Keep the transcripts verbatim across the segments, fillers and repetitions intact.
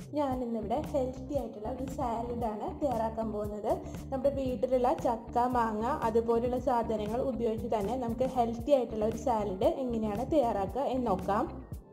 ഞാൻ ഇന്നിവിടെ ഹെൽത്തി ആയിട്ടുള്ള ഒരു സാലഡാണ് തയ്യാറാക്കാൻ പോകുന്നത്. നമ്മുടെ വീട്ടിലുള്ള ചക്ക, മാങ്ങ അതുപോലുള്ള സാധനങ്ങൾ ഉപയോഗിച്ച് തന്നെ നമുക്ക് ഹെൽത്തി ആയിട്ടുള്ള ഒരു സാലഡ് എങ്ങനെയാണ് തയ്യാറാക്കുക എന്ന് നോക്കാം.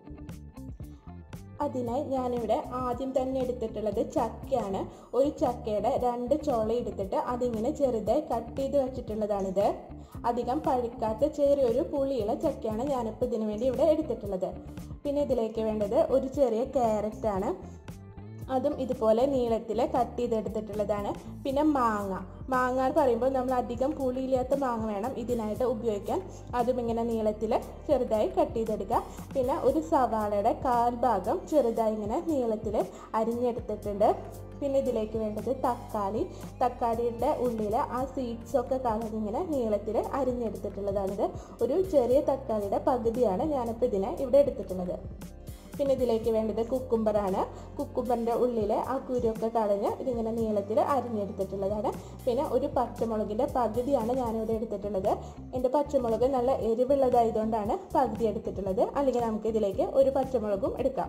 അതിനായി ഞാനിവിടെ ആദ്യം തന്നെ എടുത്തിട്ടുള്ളത് ചക്കയാണ്. ഒരു ചക്കയുടെ രണ്ട് ചോള എടുത്തിട്ട് അതിങ്ങനെ ചെറുതായി കട്ട് ചെയ്ത് വെച്ചിട്ടുള്ളതാണിത്. അധികം പഴുക്കാത്ത ചെറിയൊരു പുളിയുള്ള ചക്കയാണ് ഞാനിപ്പോൾ ഇതിനു വേണ്ടി ഇവിടെ എടുത്തിട്ടുള്ളത്. പിന്നെ ഇതിലേക്ക് വേണ്ടത് ഒരു ചെറിയ ക്യാരറ്റാണ്, അതും ഇതുപോലെ നീളത്തിൽ കട്ട് ചെയ്തെടുത്തിട്ടുള്ളതാണ്. പിന്നെ മാങ്ങ മാങ്ങ എന്ന് പറയുമ്പോൾ നമ്മൾ അധികം പുളിയില്ലാത്ത മാങ്ങ വേണം ഇതിനായിട്ട് ഉപയോഗിക്കാൻ. അതും ഇങ്ങനെ നീളത്തിൽ ചെറുതായി കട്ട് ചെയ്തെടുക്കുക. പിന്നെ ഒരു സവാളയുടെ കാൽ ഭാഗം ചെറുതായി ഇങ്ങനെ നീളത്തിൽ അരിഞ്ഞെടുത്തിട്ടുണ്ട്. പിന്നെ ഇതിലേക്ക് വേണ്ടത് തക്കാളി തക്കാളിയുടെ ഉള്ളിൽ ആ സീഡ്സൊക്കെ കളഞ്ഞിങ്ങനെ നീളത്തിൽ അരിഞ്ഞെടുത്തിട്ടുള്ളതാണിത്. ഒരു ചെറിയ തക്കാളിയുടെ പകുതിയാണ് ഞാനിപ്പോൾ ഇതിനെ ഇവിടെ എടുത്തിട്ടുള്ളത്. പിന്നെ ഇതിലേക്ക് വേണ്ടത് കുക്കുംബറാണ്. കുക്കുംബറിൻ്റെ ഉള്ളിൽ ആ കുരുവൊക്കെ കളഞ്ഞ് ഇതിങ്ങനെ നീളത്തിൽ അരിഞ്ഞെടുത്തിട്ടുള്ളതാണ്. പിന്നെ ഒരു പച്ചമുളകിൻ്റെ പകുതിയാണ് ഞാനിവിടെ എടുത്തിട്ടുള്ളത്. എൻ്റെ പച്ചമുളക് നല്ല എരിവുള്ളതായതുകൊണ്ടാണ് പകുതി എടുത്തിട്ടുള്ളത്. അല്ലെങ്കിൽ നമുക്ക് ഇതിലേക്ക് ഒരു പച്ചമുളകും എടുക്കാം.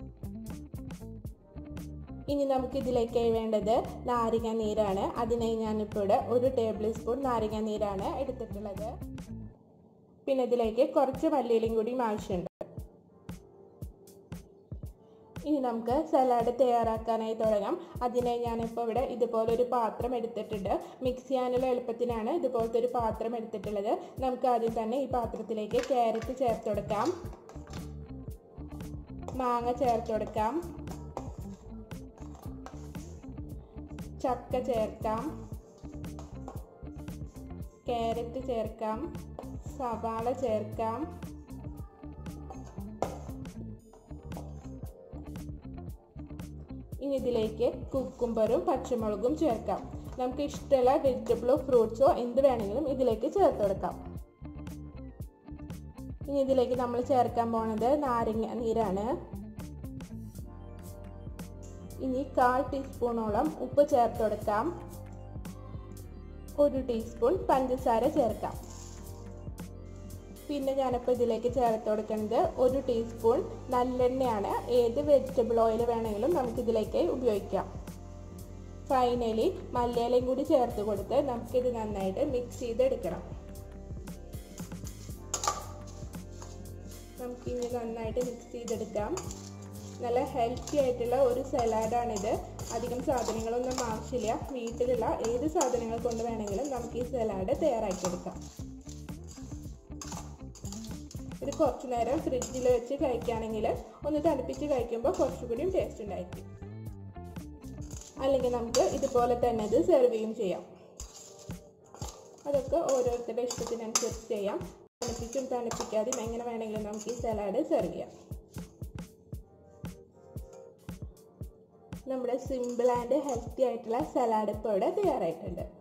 ഇനി നമുക്ക് ഇതിലേക്ക് വേണ്ടത് നാരങ്ങ നീരാണ്. അതിനായി ഞാനിപ്പോൾ ഇവിടെ ഒരു ടേബിൾ സ്പൂൺ നാരങ്ങ നീരാണ് എടുത്തിട്ടുള്ളത്. പിന്നെ ഇതിലേക്ക് കുറച്ച് മല്ലിയിലയും കൂടി ആവശ്യമുണ്ട്. ഇനി നമുക്ക് സലാഡ് തയ്യാറാക്കാനായി തുടങ്ങാം. അതിനായി ഞാനിപ്പോൾ ഇവിടെ ഇതുപോലൊരു പാത്രം എടുത്തിട്ടുണ്ട്. മിക്സ് ചെയ്യാനുള്ള എളുപ്പത്തിനാണ് ഇതുപോലത്തെ ഒരു പാത്രം എടുത്തിട്ടുള്ളത്. നമുക്ക് ആദ്യം തന്നെ ഈ പാത്രത്തിലേക്ക് ക്യാരറ്റ് ചേർത്ത് കൊടുക്കാം, മാങ്ങ ചേർത്ത് കൊടുക്കാം, ചക്ക ചേർക്കാം, ക്യാരറ്റ് ചേർക്കാം, സവാള ചേർക്കാം, ഇനി ഇതിലേക്ക് കുക്കുംബറും പച്ചമുളകും ചേർക്കാം. നമുക്ക് ഇഷ്ടമുള്ള വെജിറ്റബിളോ ഫ്രൂട്ട്സോ എന്ത് വേണമെങ്കിലും ഇതിലേക്ക് ചേർത്ത് കൊടുക്കാം. ഇനി ഇതിലേക്ക് നമ്മൾ ചേർക്കാൻ പോകുന്നത് നാരങ്ങ നീരാണ്. ഇനി കാൽ ടീസ്പൂണോളം ഉപ്പ് ചേർത്ത് കൊടുക്കാം. ഒരു ടീസ്പൂൺ പഞ്ചസാര ചേർക്കാം. പിന്നെ ഞാനിപ്പോൾ ഇതിലേക്ക് ചേർത്ത് കൊടുക്കുന്നത് ഒരു ടീസ്പൂൺ നല്ലെണ്ണയാണ്. ഏത് വെജിറ്റബിൾ ഓയിൽ വേണമെങ്കിലും നമുക്കിതിലേക്ക് ഉപയോഗിക്കാം. ഫൈനലി മല്ലിയിലയും കൂടി ചേർത്ത് കൊടുത്ത് നമുക്കിത് നന്നായിട്ട് മിക്സ് ചെയ്തെടുക്കണം. നമുക്കിനി നന്നായിട്ട് മിക്സ് ചെയ്തെടുക്കാം. നല്ല ഹെൽത്തി ആയിട്ടുള്ള ഒരു സലാഡാണിത്. അധികം സാധനങ്ങളൊന്നും ആവശ്യമില്ല. വീട്ടിലുള്ള ഏത് സാധനങ്ങൾ കൊണ്ട് വേണമെങ്കിലും നമുക്ക് ഈ സലാഡ് തയ്യാറാക്കിയെടുക്കാം. ഇത് കുറച്ചു നേരം ഫ്രിഡ്ജിൽ വെച്ച് കഴിക്കുകയാണെങ്കിൽ ഒന്ന് തണുപ്പിച്ച് കഴിക്കുമ്പോൾ കുറച്ചുകൂടി ടേസ്റ്റ് ഉണ്ടായിരിക്കും. അല്ലെങ്കിൽ നമുക്ക് ഇതുപോലെ തന്നെ ഇത് സെർവ് ചെയ്യും ചെയ്യാം. അതൊക്കെ ഓരോരുത്തരുടെ ഇഷ്ടത്തിനനുസരിച്ച് ചെയ്യാം. തണുപ്പിച്ചും തണുപ്പിക്കാതെയും എങ്ങനെ വേണമെങ്കിലും നമുക്ക് ഈ സലാഡ് സെർവ് ചെയ്യാം. നമ്മുടെ സിമ്പിൾ ആൻഡ് ഹെൽത്തി ആയിട്ടുള്ള സലാഡ് ഇപ്പോൾ ഇവിടെ തയ്യാറായിട്ടുണ്ട്.